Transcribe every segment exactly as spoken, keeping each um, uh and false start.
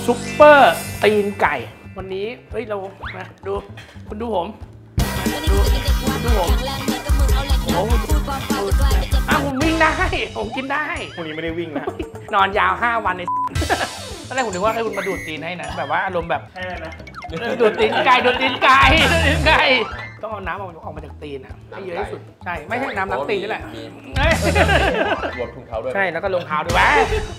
ซุปเปอร์ตีนไก่วันนี้เฮ้ยเรามาดูคุณดูผมดูดูผมโอ้โหอ้าวผมวิ่งได้ผมกินได้พรุ่งนี้ไม่ได้วิ่งนะนอนยาวห้าวันในตอนแรกผมนึกว่าให้คุณมาดูดตีนให้นะแบบว่าอารมณ์แบบแค่นะดูดตีนไก่ดูดตีนไก่ดูดตีนไก่ต้องเอาน้ำออกมาจากตีนอ่ะให้เยอะที่สุดใช่ไม่ใช่น้ำล้างตีนนี่แหละรวมถุงเท้าด้วยใช่แล้วก็รองเท้าด้วยวะ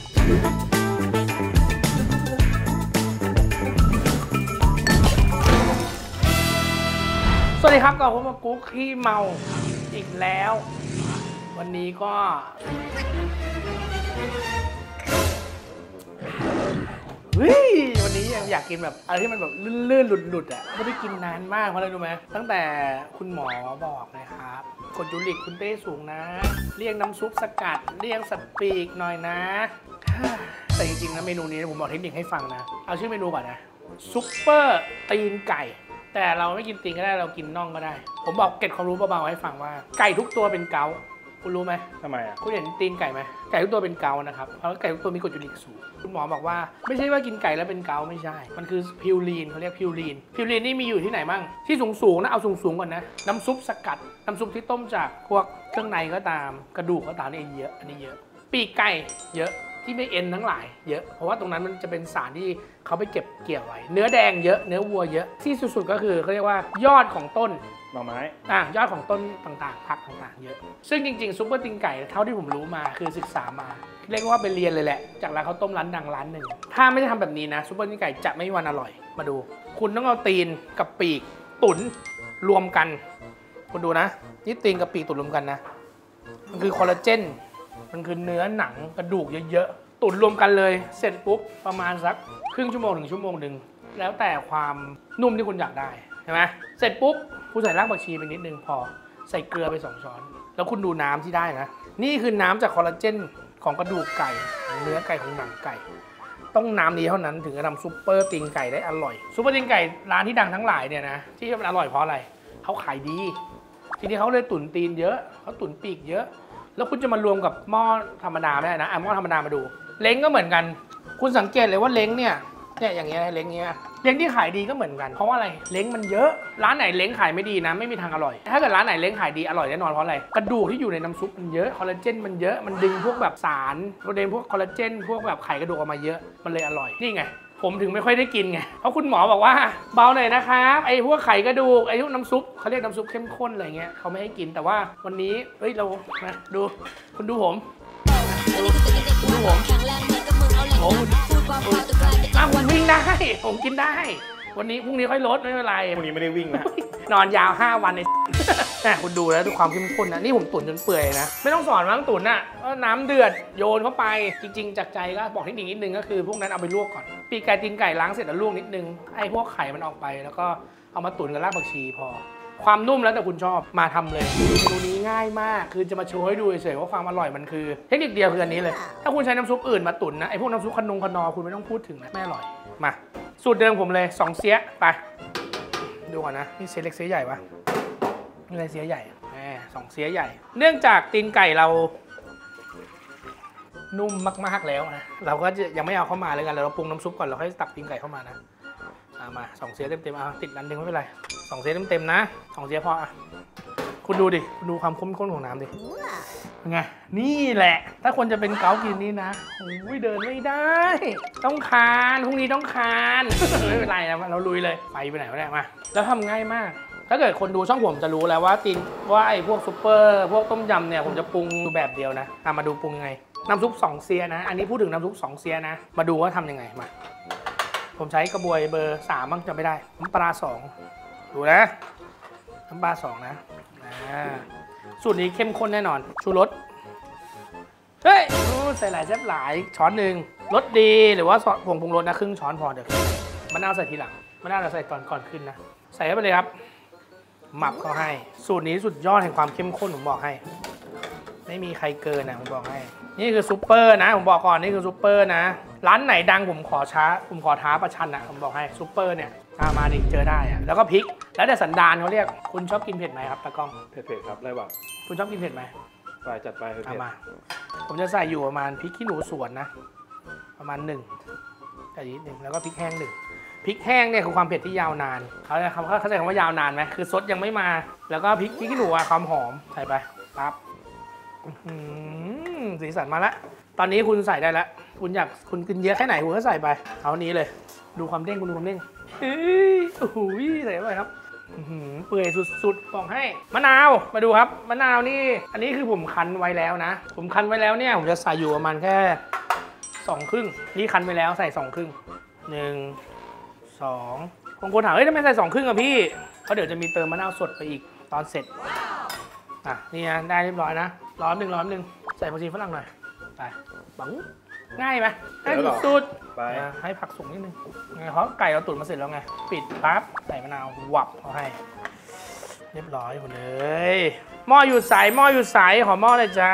สวัสดีครับกับผมมากุ๊กขี้เมาอีกแล้ววันนี้ก็เฮ้ยวันนี้อยากกินแบบอะไรที่มันแบบลื่นๆหลุดๆอ่ะไม่ได้กินนานมากเพราะอะไรรู้ไหมตั้งแต่คุณหมอบอกนะครับกรดยูริกคุณเต้สูงนะเรียกน้ำซุปสกัดเรียกสปีกหน่อยนะแต่จริงๆนะเมนูนี้ผมบอกเทคนิคให้ฟังนะเอาชื่อเมนูก่อนนะซุปเปอร์ตีนไก่แต่เราไม่กินตีนก็ได้เรากินน่องก็ได้ผมบอกเก็บความรู้เบาๆให้ฟังว่าไก่ทุกตัวเป็นเกาคุณรู้ไหมทำไมอ่ะคุณเห็นตีนไก่ไหมไก่ทุกตัวเป็นเกานะครับเพราะไก่ทุกตัวมีกรดยูริกสูงคุณหมอบอกว่าไม่ใช่ว่ากินไก่แล้วเป็นเกาไม่ใช่มันคือพิวรีนเขาเรียกพิวรีนพิวรีนนี่มีอยู่ที่ไหนมั่งที่สูงๆนะเอาสูงๆก่อนนะน้ำซุปสกัดน้ำซุปที่ต้มจากพวกเครื่องในก็ตามกระดูกก็ตามนี่เยอะอันนี้เยอะปีกไก่เยอะที่ไม่เอ็นทั้งหลายเยอะเพราะว่าตรงนั้นมันจะเป็นสารที่เขาไปเก็บเกี่ยวไว้เนื้อแดงเยอะเนื้อวัวเยอะที่สุดๆก็คือเขาเรียกว่ายอดของต้นหน่อไม้อ่ะยอดของต้นต่างๆผักต่างๆเยอะซึ่งจริงๆซุปเปอร์ตีนไก่เท่าที่ผมรู้มาคือศึกษามาเรียกว่าไปเรียนเลยแหละจากร้านข้าวต้มร้านดังร้านหนึ่งถ้าไม่ได้ทำแบบนี้นะซุปเปอร์ตีนไก่จะไม่มีวันอร่อยมาดูคุณต้องเอาตีนกับปีกตุ๋นรวมกันคุณดูนะนี่ตีนกับปีกตุ๋นรวมกันนะมันคือคอลลาเจนมันคือเนื้อหนังกระดูกเยอะๆตุ๋นรวมกันเลยเสร็จปุ๊บประมาณสักครึ่งชั่วโมงถึงชั่วโมงหนึ่งแล้วแต่ความนุ่มที่คุณอยากได้ใช่ไหมเสร็จปุ๊บคุณใส่รากผักชีไปนิดนึงพอใส่เกลือไปสองช้อนแล้วคุณดูน้ำที่ได้นะนี่คือน้ำจากคอลลาเจนของกระดูกไก่เนื้อไก่ของหนังไก่ต้องน้ำนี้เท่านั้นถึงจะทำซุปเปอร์ตีนไก่ได้อร่อยซุปเปอร์ตีนไก่ร้านที่ดังทั้งหลายเนี่ยนะที่มันอร่อยเพราะอะไรเขาขายดีทีนี้เขาเลยตุ๋นตีนเยอะเขาตุ๋นปีกเยอะแล้วคุณจะมารวมกับหม้อธรรมดาไม่ได้นะอ่ะหม้อธรรมดามาดูเล้งก็เหมือนกันคุณสังเกตเลยว่าเล้งเนี่ยเนี่ยอย่างเงี้ยเล้งเงี้ยเล้งที่ขายดีก็เหมือนกันเพราะว่าอะไรเล้งมันเยอะร้านไหนเล้งขายไม่ดีนะไม่มีทางอร่อยถ้าเกิดร้านไหนเล้งขายดีอร่อยแน่นอนเพราะอะไรกระดูกที่อยู่ในน้ำซุปมันเยอะคอลลาเจนมันเยอะมันดึงพวกแบบสารโปรตีนพวกคอลลาเจนพวกแบบไขกระดูกออกมาเยอะมันเลยอร่อยนี่ไงผมถึงไม่ค่อยได้กินไงเพราะคุณหมอบอกว่าเบาหน่อยนะครับไอ้พวกไข่กระดูกไอ้พวกน้ำซุปเขาเรียกน้ำซุปเข้มข้นอะไรเงี้ยเขาไม่ให้กินแต่ว่าวันนี้เฮ้ยเรามาดูคุณดูผมดูดูผมผมอ้าวผมวิ่งได้ผมกินได้วันนี้พรุ่งนี้ค่อยลดไม่เป็นไรพรุ่งนี้ไม่ได้วิ่งนะนอนยาวห้าวันในแต่คุณดูแล้วดูความเข้มข้นนะนี่ผมตุ๋นจนเปื่อยนะไม่ต้องสอนมั้งตุ๋นอ่ะก็น้ำเดือดโยนเข้าไปจริงๆจากใจก็บอกเทคนิคนิดนึงก็คือพวกนั้นเอาไปลวกก่อนปีกไก่ตีนไก่ล้างเสร็จแล้วลวกนิดนึงไอ้พวกไข่มันออกไปแล้วก็เอามาตุ๋นกับรากผักชีพอความนุ่มแล้วแต่คุณชอบมาทำเลยเมนูนี้ง่ายมากคือจะมาโชว์ให้ดูเฉยๆว่าความอร่อยมันคือเทคนิคเดียวคืออันนี้เลยถ้าคุณใช้น้ำซุปอื่นมาตุ๋นนะไอ้พวกน้ำซุปขนงขนอคุณไม่ต้องพูดถึงนะไม่อร่อยมาสูตรเดิมผมเลยสองเสี้ยไปดูก่อนนะนี่เสี้ยเล็กเสี้ยใหญ่ปะนี่อะไรเสี้ยใหญ่แหมสองเสี้ยใหญ่เนื่องจากตีนไก่เรานุ่มมากๆแล้วนะเราก็จะยังไม่เอาเข้ามาเลยกันเราปรุงน้ำซุปก่อนเราค่อยตักตีนไก่เข้ามานะมาสองเสี้ยเต็มๆเอาติดนันหนึ่งไม่เป็นไรสองเสี้ยเต็มๆนะสองเสี้ยพออ่ะคุณดูดิคุณดูความข้นข้นของน้ำดิเป็นไงนี่แหละถ้าคนจะเป็นเกากินนี่นะโอ้ยเดินไม่ได้ต้องคานพรุ่งนี้ต้องคานไม่เป็นไรนะเราลุยเลยไปไปไหนก็ได้มาแล้วทำง่ายมากถ้าเกิดคนดูช่องผมจะรู้แล้วว่าตีนว่าไอ้พวกซุปเปอร์พวกต้มยำเนี่ยผมจะปรุงแบบเดียวนะตามมาดูปรุงยังไงน้ำซุปสองเสี้ยนะอันนี้พูดถึงน้ำซุปสองเสี้ยนะมาดูว่าทำยังไงมาผมใช้กระบวยเบอร์สามบ้างจำไม่ได้น้ำปลาสองดูนะน้ำปลาสองนะสูตรนี้เข้มข้นแน่นอนชูรสเฮ้ยใส่หลายแซ่บหลายช้อนหนึ่งรสดีหรือว่าผงปรุงรสนะครึ่งช้อนพอเดี๋ยวมะนาวใส่ทีหลังมะนาวเราใส่ตอนก่อนขึ้นนะใส่เข้าไปเลยครับหมักเขาให้สูตรนี้สุดยอดแห่งความเข้มข้นผมบอกให้ไม่มีใครเกินนะผมบอกให้นี่คือซุปเปอร์นะผมบอกก่อนนี่คือซุปเปอร์นะร้านไหนดังผมขอช้าผมขอท้าประชันนะผมบอกให้ซุปเปอร์เนี่ยมาดิเจอได้อะแล้วก็พริกแล้วแต่สันดานเขาเรียกคุณชอบกินเผ็ดไหมครับตากล้องเผ็ดๆครับไรวะคุณชอบกินเผ็ดไหมไปจัดไปเผ็ดมาผมจะใส่อยู่ประมาณพริกขี้หนูสวนนะประมาณหนึ่งใส่นิดหนึ่งแล้วก็พริกแห้งหนึ่งพริกแห้งเนี่ยคือความเผ็ดที่ยาวนานเขาเขาเข้าใจคำว่ายาวนานไหมคือซดยังไม่มาแล้วก็พริกพริกขี้หนูความหอมใส่ไปปั๊บสีสันมาแล้วตอนนี้คุณใส่ได้แล้วคุณอยากคุณกินเยอะแค่ไหนคุณก็ใส่ไปเอานี้เลยดูความเด้งคุณดูความเด้งเฮ้ยโอ้โหใส่ไปครับเปื่อยสุดๆบอกให้มะนาวมาดูครับมะนาวนี่อันนี้คือผมคั้นไว้แล้วนะผมคั้นไว้แล้วเนี่ยผมจะใส่อยู่ประมาณแค่สองครึ่งนี่คั้นไว้แล้วใส่สองครึ่งหนึ่งสองบางคนถามเฮ้ยทำไมใส่สองครึ่งอะพี่เพราะเดี๋ยวจะมีเติมมะนาวสดไปอีกตอนเสร็จอ่ะนี่นะได้เรียบร้อยนะร้อนหนึ่งร้อนหนึ่งใส่ผักชีฝรั่งหน่อยไปบังง่ายไหมง่ายสุดๆไปให้ผักสุกนิดนึงเพราะไก่เราตุ๋นมาเสร็จแล้วไงปิดปั๊บใส่มะนาววับเขาให้เรียบร้อยหมดเลยหม้ออยู่ใสหม้ออยู่ใสขอหม้อเลยจ้า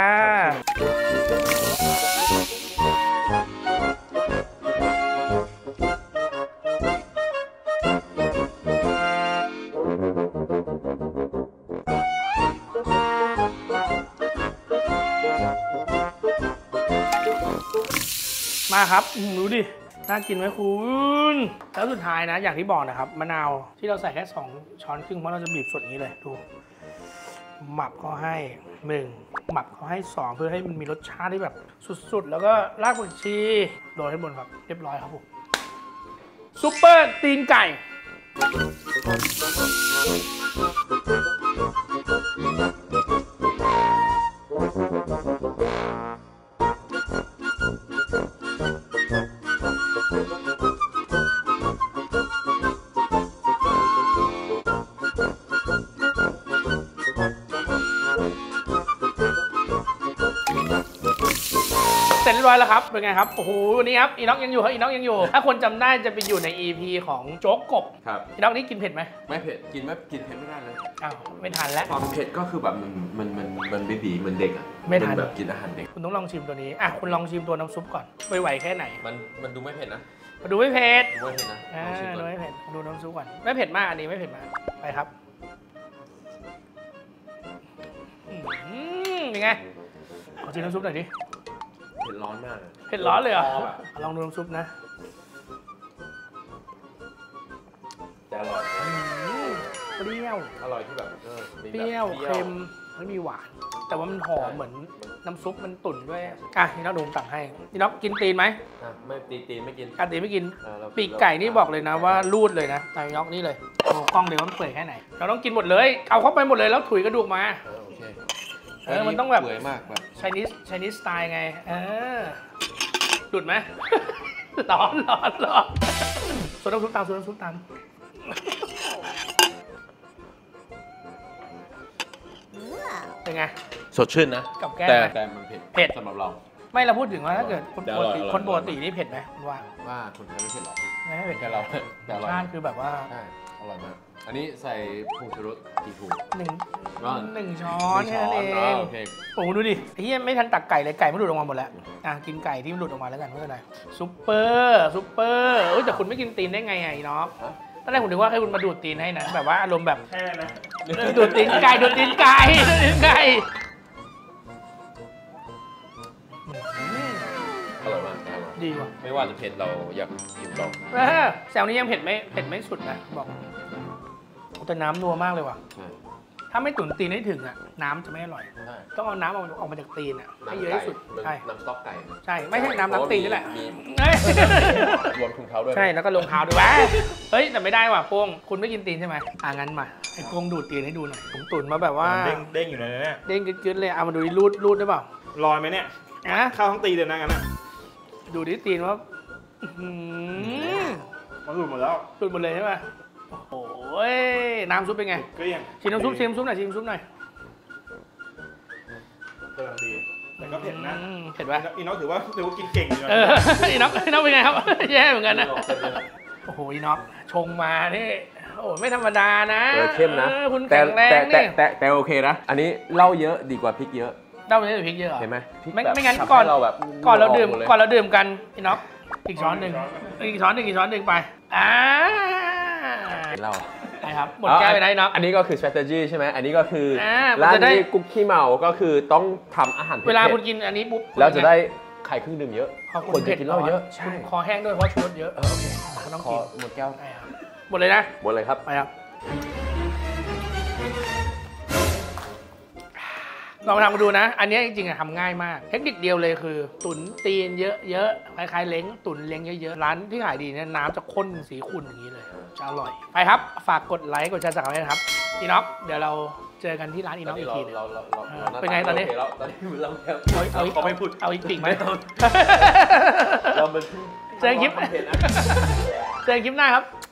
มาครับดูดิน่ากินไหมคุณแล้วสุดท้ายนะอย่างที่บอกนะครับมะนาวที่เราใส่แค่สองช้อนครึ่งเพราะเราจะบีบสดอย่างนี้เลยดูหมับเขาให้หนึ่งหมับเขาให้สองเพื่อให้มันมีรสชาติที่แบบสุดๆแล้วก็รากผักชีโรยให้บนครับเรียบร้อยครับผมซุปเปอร์ตีนไก่เสร็จเรียบร้อยแล้วครับเป็นไงครับโอ้โหวันนี้ครับอีน็อกยังอยู่ครับอีน็อกยังอยู่ถ้าคนจำได้จะไปอยู่ใน อี พี ของโจ๊กกบครับอีน็อกนี่กินเผ็ดไหมไม่เผ็ดกินไม่กินเผ็ดไม่ได้เลยอ้าวไม่ทันแล้วความเผ็ดก็คือแบบมันมันมันมันบีบีเหมือนเด็กอ่ะไม่ทันแบบกินอาหารเด็กคุณต้องลองชิมตัวนี้อ่ะคุณลองชิมตัวน้ำซุปก่อนไม่ไหวแค่ไหนมันมันดูไม่เผ็ดนะมาดูไม่เผ็ดดูไม่เผ็ดนะอ่าดูไม่เผ็ดดูน้ำซุปก่อนไม่เผ็ดมากอันนี้ไม่เผ็ดมากไปครับเป็นไงขอชิมน้ำซุปหน่อยดิเผ็ดร้อนมากเผ็ดร้อนเลยเหรอลองดูน้ำซุปนะแต่อร่อยเปรี้ยวอร่อยที่แบบเปรี้ยวเค็มไม่มีหวานแต่ว่ามันหอมเหมือนน้ำซุปมันตุ๋นด้วยอ่ะนี่น้องดูตักให้นี่น้องกินตีนไหมไม่ตีตีนไม่กินการตีนไม่กินปีกไก่นี่บอกเลยนะว่ารูดเลยนะนายยอกนี่เลยโอ้กล้องเดี๋ยวมันเปื่อยแค่ไหนเราต้องกินหมดเลยเอาเข้าไปหมดเลยแล้วถุยกระดูกมาเออมันต้องแบบเปื่อยมากแบบไชนีสไชนีสสไตล์ไงเออดุดไหมร้อนร้อนร้อนส่วนน้ำซุปตามส่วนน้ำซุปตามเป็นไงสดชื่นนะกับแก้มแต่แต่มันเผ็ดเผ็ดสำหรับเราไม่เราพูดถึงว่าถ้าเกิดคนปกติคนปกตินี่เผ็ดไหมคุณว่าว่าคนไทยไม่เผ็ดหรอกไม่เผ็ดแต่เราแต่รสชาติคือแบบว่าใช่อร่อยมากอันนี้ใส่ผงชูรสกี่ถุงหนึ่งหนึ่งช้อนแค่นั้นเองโอ้โหดูดิไอ้เหี้ยไม่ทันตักไก่เลยไก่มันหลุดออกมาหมดแล้วอ่ะกินไก่ที่มันหลุดออกมาแล้วกันไม่เป็นไรซุปเปอร์ซุปเปอร์เอ้ยแต่คุณไม่กินตีนได้ไงไงน้องตอนแรกผมนึกว่าให้คุณมาดูดตีนให้นะแบบว่าอารมณ์แบบแค่นะดูดตีนไก่ดูดตีนไก่ดูดตีนไก่อร่อยมากดีว่ะไม่ว่าจะเผ็ดเราอยากกินต่อแซวนี้ยังเผ็ดไม่เผ็ดไม่สุดนะบอกแต่น้ำนัวมากเลยว่ะถ้าไม่ตุ๋นตีนให้ถึงอ่ะน้ำจะไม่อร่อยต้องเอาน้ำออกมาจากตีนอ่ะให้เยอะที่สุดใช่น้ำสต๊อกไก่ใช่ไม่ใช่น้ำน้ำตีนนี่แหละรวมถุงเท้าด้วยใช่แล้วก็รองเท้าด้วยวะเฮ้ยแต่ไม่ได้ว่ะโป้งคุณไม่กินตีนใช่ไหมอ่ะงั้นมาไอ้โป้งดูดตีนให้ดูหน่อยผมตุ๋นมาแบบว่าเด้งเด้งอยู่ในนี้เด้งกึ๊ดๆเลยเอามาดูรูดรูดได้เปล่าลอยไหมเนี่ยอ่ะเข้าทั้งตีนเลยนะงั้นอ่ะดูดิตีนว่ามันหลุดหมดแล้วหลุดหมดเลยใช่ไหมโอ้ยน้ำซุปเป็นไงก็ยังชิมน้ำซุปชิมน้ำซุปหน่อยชิมน้ำซุปหน่อยกำลังดีแต่ก็เผ็ดนะเผ็ดป่ะอีน็อกถือว่าถือว่ากินเก่งอยู่นะอีน็อกอีน็อกเป็นไงครับแย่เหมือนกันนะโอ้โหอีน็อกชงมานี่โอ้ไม่ธรรมดานะเข้มนะคุณแข็งแรงนี่แต่แต่โอเคนะอันนี้เหล้าเยอะดีกว่าพริกเยอะเหล้าเยอะกว่าพริกเยอะเห็นไหมไม่ไม่งั้นก่อนเราแบบก่อนเราดื่มก่อนเราดื่มกันอีน็อกอีกช้อนหนึ่งอีกช้อนหนึ่งอีกช้อนหนึ่งไปอ่าเหล้าใช่ครับหมดแก้วไปไหนเนาะอันนี้ก็คือ strategy ใช่ไหมอันนี้ก็คือร้านนี้กุ๊กขี้เมาก็คือต้องทำอาหารเผ็ดเวลาคุณกินอันนี้ปุ๊บแล้วจะได้คข่ครึ่งหนึ่งเยอะเพราะคนจะกินเหล้าเยอะ ใช่คุณคอแห้งด้วยเพราะชูรสเยอะเออโอเคก็ต้องขกิอน หมดแก้วใช่ครับหมดเลยนะหมดเลยครับไปครับลองมาทำมาดูนะ อันนี้จริงๆอะทำง่ายมาก เทคนิคเดียวเลยคือ ตุ๋นตีนเยอะๆคล้ายๆเล้งตุ๋นเล้งเยอะๆร้านที่ขายดีเนี่ยน้ำจะข้นสีขุ่นอย่างนี้เลยจะอร่อย ไปครับฝากกดไลค์กดแชร์สักกันด้วยนะครับอีน็อกเดี๋ยวเราเจอกันที่ร้านอีน็อกอีกทีหนึงเราเราเราเราเป็นไงตอนนี้โเคแล้วตอนนี้เราแค่เอาเอาเขาไม่พูดเอาอีกปิ่งไหมไม่ต้องเราเป็นเจอคลิปความเผ็ดนะเจอกันคลิปหน้าครับ